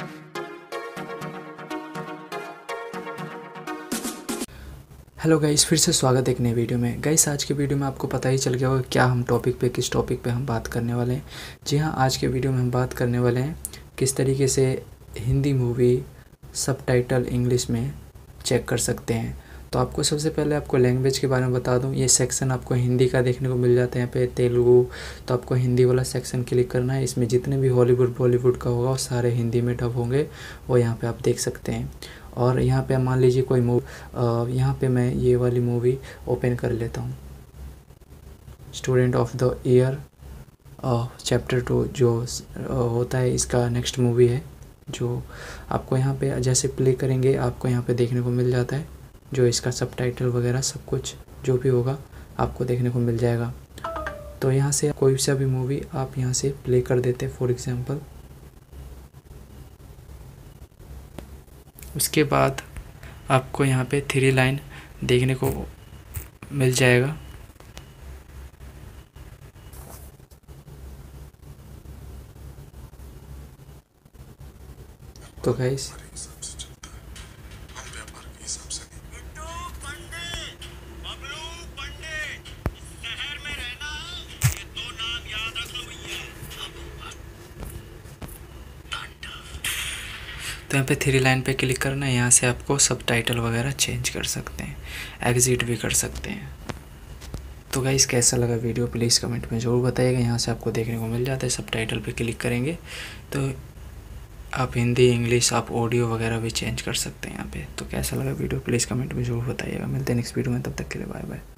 Hello guys, फिर से स्वागत है एक नई वीडियो में। गाइस, आज के वीडियो में आपको पता ही चल गया होगा क्या हम किस टॉपिक पे हम बात करने वाले हैं। जी हाँ, आज के वीडियो में हम बात करने वाले हैं किस तरीके से हिंदी मूवी सबटाइटल इंग्लिश में चेक कर सकते हैं। तो आपको सबसे पहले आपको लैंग्वेज के बारे में बता दूं। ये सेक्शन आपको हिंदी का देखने को मिल जाता है यहाँ पे, तेलुगु। तो आपको हिंदी वाला सेक्शन क्लिक करना है। इसमें जितने भी हॉलीवुड बॉलीवुड का होगा वो सारे हिंदी में डब होंगे, वो यहाँ पे आप देख सकते हैं। और यहाँ पे मान लीजिए कोई मूवी, यहाँ पे मैं ये वाली मूवी ओपन कर लेता हूँ, student of the year chapter 2 जो होता है, इसका नेक्स्ट मूवी है। जो आपको यहाँ पे जैसे प्ले करेंगे आपको यहाँ पे देखने को मिल जाता है, जो इसका सबटाइटल वगैरह सब कुछ जो भी होगा आपको देखने को मिल जाएगा। तो यहाँ से कोई सा भी मूवी आप यहाँ से प्ले कर देते फॉर एग्ज़ाम्पल। उसके बाद आपको यहाँ पे 3 लाइन देखने को मिल जाएगा। तो गाइस तो यहाँ पे 3 लाइन पे क्लिक करना है। यहाँ से आपको सबटाइटल वगैरह चेंज कर सकते हैं, एग्जिट भी कर सकते हैं। तो गाइस, कैसा लगा वीडियो प्लीज़ कमेंट में ज़रूर बताइएगा। यहाँ से आपको देखने को मिल जाता है, सबटाइटल पे क्लिक करेंगे तो आप हिंदी इंग्लिश आप ऑडियो वगैरह भी चेंज कर सकते हैं यहाँ पे। तो कैसा लगा वीडियो प्लीज़ कमेंट में ज़रूर बताइएगा। मिलते हैं नेक्स्ट वीडियो में, तब तक के लिए बाय बाय।